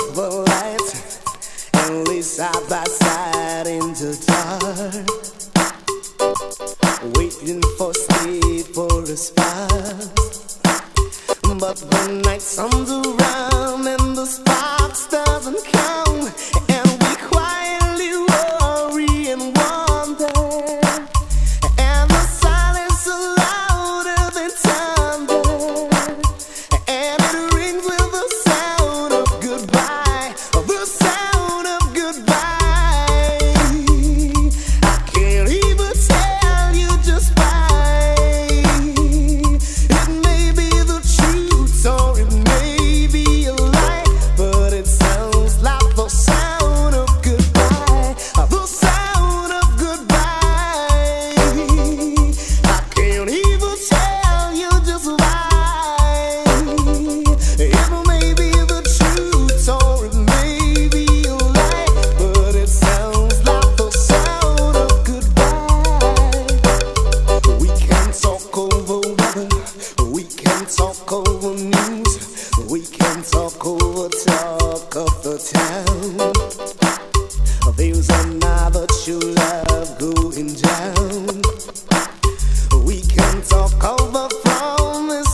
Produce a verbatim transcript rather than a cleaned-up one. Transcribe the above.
the light and lay side by side in the dark, waiting for sleep for a spark. But the night comes around and the sparks doesn't come, and we quietly worry and wonder, and the silence is louder than thunder, and it rings with the sound of goodbye, the sound of goodbye. I can't even tell you just why. It may be the truth or it may be a lie, but it sounds like the sound of goodbye, the sound of goodbye. I can't even tell you just why. It may be the truth or it may be a lie, but it sounds like the sound of goodbye. We can talk over weather, we can talk over news, we can talk over talk of the town. There's another true love going down. We can talk over promises